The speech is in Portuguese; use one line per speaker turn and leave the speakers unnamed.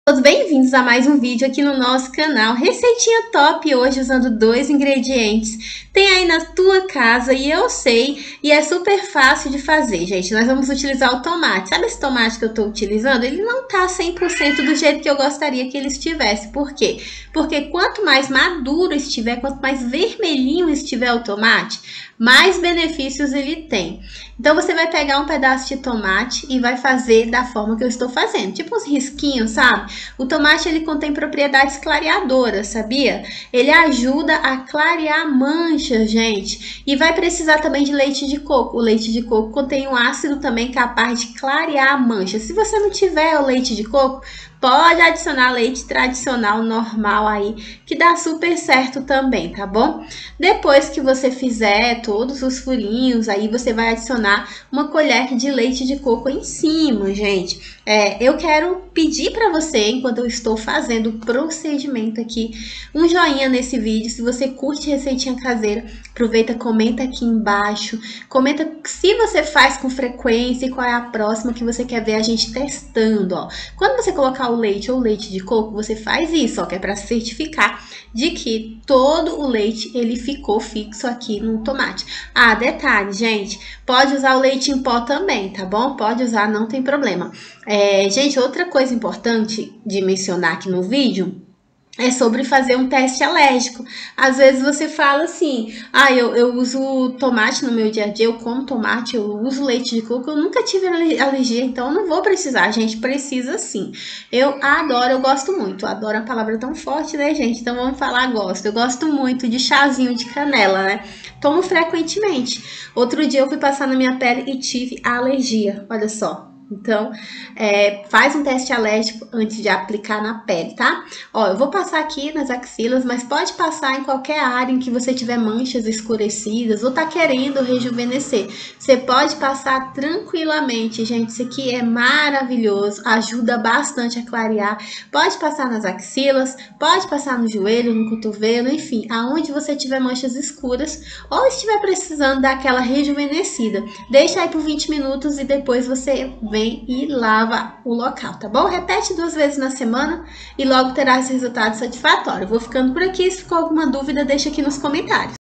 Todos bem-vindos a mais um vídeo aqui no nosso canal. Receitinha top hoje usando 2 ingredientes. Tem aí na tua casa e eu sei, e é super fácil de fazer, gente. Nós vamos utilizar o tomate. Sabe esse tomate que eu tô utilizando? Ele não tá 100% do jeito que eu gostaria que ele estivesse. Por quê? Porque quanto mais maduro estiver, quanto mais vermelhinho estiver o tomate, mais benefícios ele tem. Então você vai pegar um pedaço de tomate e vai fazer da forma que eu estou fazendo, tipo uns risquinhos, sabe? O tomate ele contém propriedades clareadoras, sabia? Ele ajuda a clarear manchas, gente. E vai precisar também de leite de coco. O leite de coco contém um ácido também capaz de clarear manchas. Se você não tiver o leite de coco, pode adicionar leite tradicional normal aí, que dá super certo também, tá bom? Depois que você fizer todos os furinhos, aí você vai adicionar uma colher de leite de coco em cima, gente. Eu quero pedir para você, enquanto eu estou fazendo o procedimento aqui, um joinha nesse vídeo. Se você curte receitinha caseira, aproveita, comenta aqui embaixo. Comenta se você faz com frequência e qual é a próxima que você quer ver a gente testando, ó. Quando você colocar o leite ou leite de coco, você faz isso, ó, que é para certificar de que todo o leite ele ficou fixo aqui no tomate. Ah, detalhe, gente, pode usar o leite em pó também, tá bom? Pode usar, não tem problema. Gente, outra coisa importante de mencionar aqui no vídeo é sobre fazer um teste alérgico. Às vezes você fala assim, eu uso tomate no meu dia a dia, eu como tomate, eu uso leite de coco, eu nunca tive alergia, então eu não vou precisar. A gente precisa sim. Eu adoro, eu gosto muito. Adoro a palavra tão forte, né, gente? Então vamos falar gosto. Eu gosto muito de chazinho de canela, né? Tomo frequentemente. Outro dia eu fui passar na minha pele e tive alergia, olha só. Então, faz um teste alérgico antes de aplicar na pele, tá? Ó, eu vou passar aqui nas axilas, mas pode passar em qualquer área em que você tiver manchas escurecidas ou tá querendo rejuvenescer. Você pode passar tranquilamente, gente. Isso aqui é maravilhoso, ajuda bastante a clarear. Pode passar nas axilas, pode passar no joelho, no cotovelo, enfim, aonde você tiver manchas escuras ou estiver precisando daquela rejuvenescida. Deixa aí por 20 minutos e depois você vem e lava o local, tá bom? Repete 2 vezes na semana e logo terá esse resultado satisfatório. Vou ficando por aqui. Se ficou alguma dúvida, deixa aqui nos comentários.